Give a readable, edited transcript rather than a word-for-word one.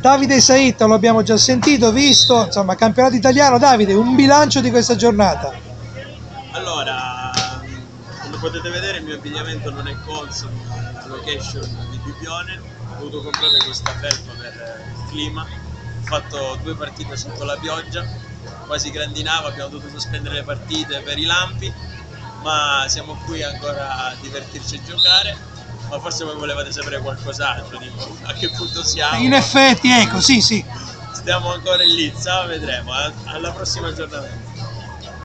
Davide Saita lo abbiamo già sentito, visto, insomma, campionato italiano. Davide, un bilancio di questa giornata? Allora, come potete vedere il mio abbigliamento non è consono alla location di Bibione, ho dovuto comprare questa felpa per il clima, ho fatto 2 partite sotto la pioggia, quasi grandinava, abbiamo dovuto sospendere le partite per i lampi, ma siamo qui ancora a divertirci a giocare. Ma forse voi volevate sapere qualcos'altro, tipo a che punto siamo. In effetti, ecco, sì, sì. Stiamo ancora in lizza, vedremo, alla prossima giornata.